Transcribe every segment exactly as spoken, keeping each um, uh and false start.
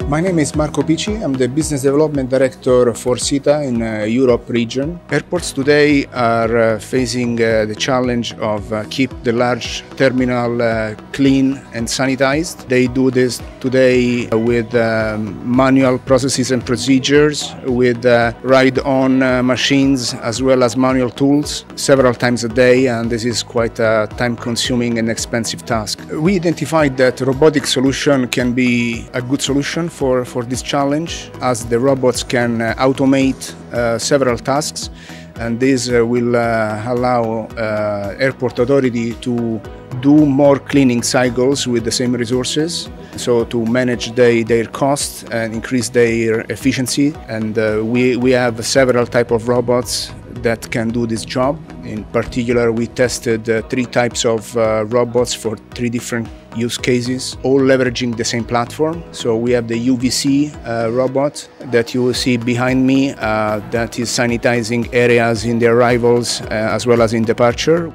My name is Marco Pici. I'm the Business Development Director for SITA in uh, Europe region. Airports today are uh, facing uh, the challenge of uh, keep the large terminal uh, clean and sanitized. They do this today with um, manual processes and procedures, with uh, ride-on uh, machines as well as manual tools several times a day, and this is quite a time-consuming and expensive task. We identified that robotic solution can be a good solution for, for this challenge, as the robots can uh, automate uh, several tasks, and this uh, will uh, allow uh, airport authority to do more cleaning cycles with the same resources, so to manage they, their costs and increase their efficiency. And uh, we, we have several types of robots that can do this job. In particular, we tested uh, three types of uh, robots for three different use cases, all leveraging the same platform. So we have the U V C uh, robot that you will see behind me uh, that is sanitizing areas in the arrivals uh, as well as in departure.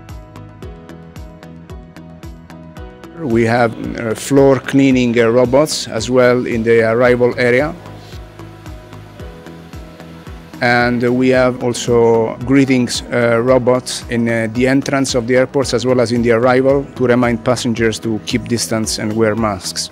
We have uh, floor cleaning uh, robots as well in the arrival area. And we have also greetings uh, robots in uh, the entrance of the airports as well as in the arrival to remind passengers to keep distance and wear masks.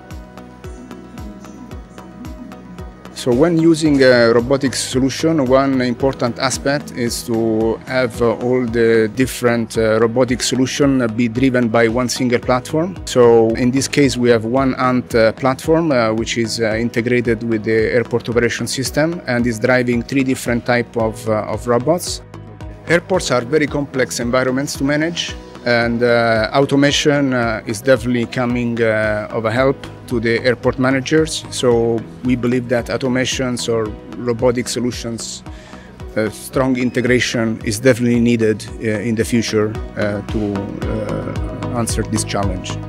So when using a robotics solution, one important aspect is to have uh, all the different uh, robotic solutions be driven by one single platform. So in this case we have one Ant uh, platform uh, which is uh, integrated with the airport operation system and is driving three different types of, uh, of robots. Airports are very complex environments to manage, and uh, automation uh, is definitely coming uh, of a help to the airport managers. So we believe that automations or robotic solutions, uh, strong integration is definitely needed uh, in the future uh, to uh, answer this challenge.